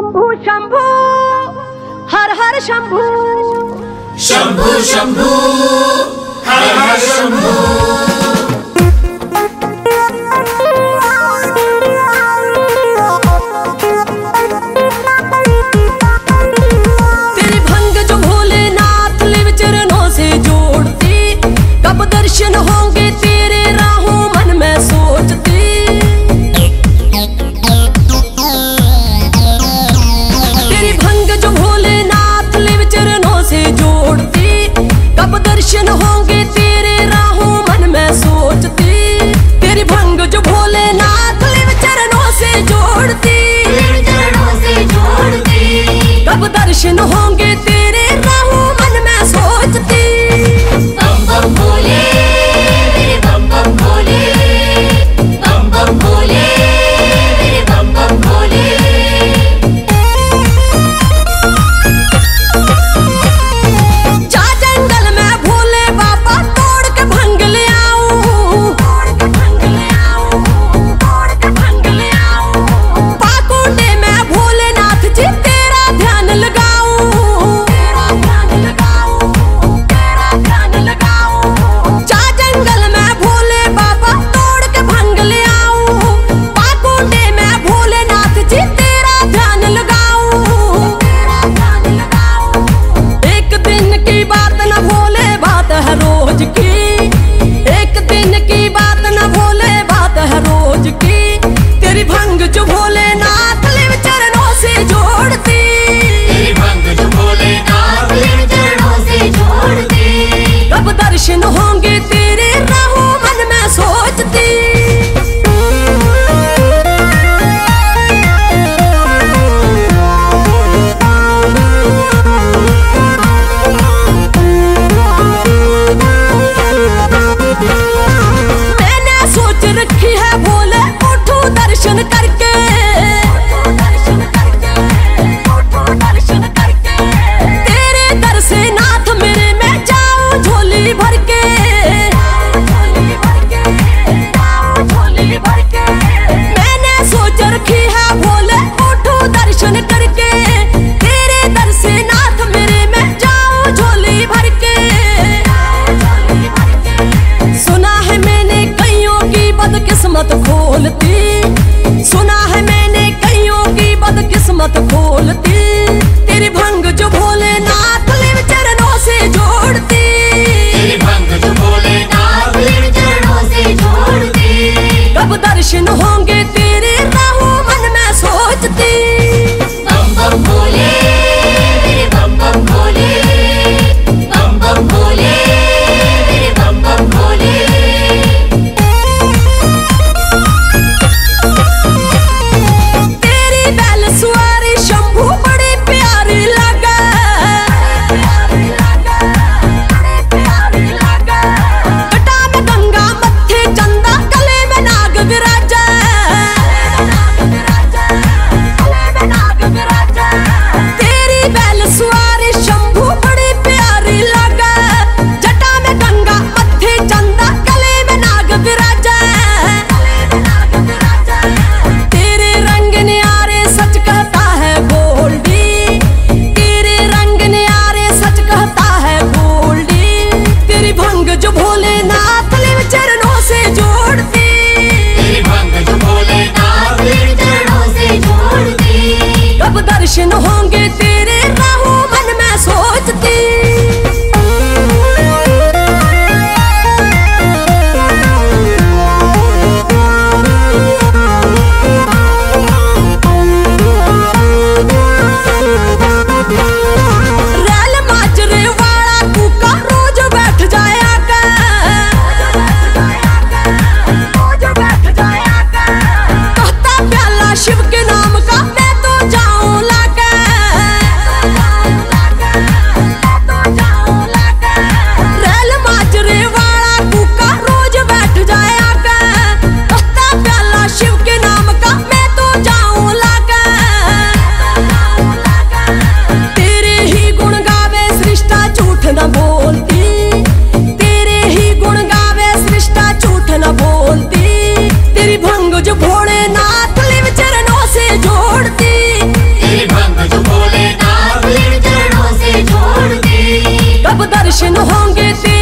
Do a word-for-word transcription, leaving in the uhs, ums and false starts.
शंभु हर हर शंभु शंभु शंभु हर हर शंभु। तेरी भंग जो भोलेनाथ लिव चरणों से जोड़ती, कब दर्शन होंगे तेरे राहों मन में सोचती। तेरी भंग जो भोलेनाथ लिव चरणों से जोड़ती, कब दर्शन होंगे तेरे राहों मन में सोचती। तेरी भंग जो भोलेनाथ लिव चरणों से जोड़ती, कब दर्शन होंगे तेरे राहों मन में सोचती। बम बम भोले मेरे बम बम भोले, बम बम भोले मेरे बम बम भोले। जा जंगल में भोले बाबा तोड़ के भंग ले आऊं, तोड़ के भंग ले आऊं, तोड़ के भंग ले आऊं। पाकुंडे में भोलेनाथ जी तेरा ध्यान लगाऊं, तेरा ध्यान लगाऊं, तेरा ध्यान लगाऊं। जा जंगल में भोले बाबा तोड़ के भंग ले आऊं, पाकुंडे में भोलेनाथ जी तेरा ध्यान लगाऊं, तेरा ध्यान लगाऊं। एक दिन की बात न भोले बात है रोज की, एक दिन की बात न भोले बात है रोज की। तेरी भंग जो भोलेनाथ लिव चरणों से जोड़ती, तेरी भंग जो भोलेनाथ लिव चरणों से जोड़ती, कब दर्शन होंगे तेरे राहों मन में सोचती। मैंने सोच रखी है भोले उठूं दर्शन करके, दर्शन करके, उठूं दर्शन करके। तेरे दर से नाथ मेरे मैं जाऊं झोली भर के, झोली भर के, जाऊं झोली भर के। मैंने सोच रखी है भोले उठूं दर्शन करके, तेरे दर से नाथ मेरे मैं जाऊं झोली भर के, झोली भर के। सुना है मैंने कईयों की बदकिस्मत खोलती, सुना है मैंने कईयों की बदकिस्मत खोलती। तेरी भंग जो भोलेनाथ लिव चरणों से जोड़ती, तेरी भंग जो भोलेनाथ लिव चरणों से जोड़ती, कब दर्शन होंगे तेरे राहों मन में सोचती। बम बम भोले मेरे बम बम भोले, बम बम भोले मेरे बम बम भोले। तेरी बैल सवारी शंभू बड़ी प्यारी लगे, प्यारी लगे, बड़ी प्यारी लगे। कटा में गंगा मत्थे चंदा गले में नाग विराजे, गले में नाग विराजे। तेरी बैल सवारी शंभू बड़ी प्यारी लगे, जटा में गंगा मत्थे चंदा गले में नाग विराजे, गले में नाग विराजे। तेरे रंग न्यारे सच कहता है गोल्डी, तेरे रंग न्यारे सच कहता है गोल्डी। तेरी भंग जो भोलेनाथ लिव चरणों से जोड़ती, तेरी भंग जो भोलेनाथ लिव चरणों से जोड़ती, कब दर्शन होंगे तेरे राहों मन में सोचती। रैल माजरे वाला कूका रोज बैठ जाया कर, रोज बैठ जाया कर। कहता प्याला शिव के नाम का मैं तो जाऊं लाके, कब दर्शन होंगे तेरे।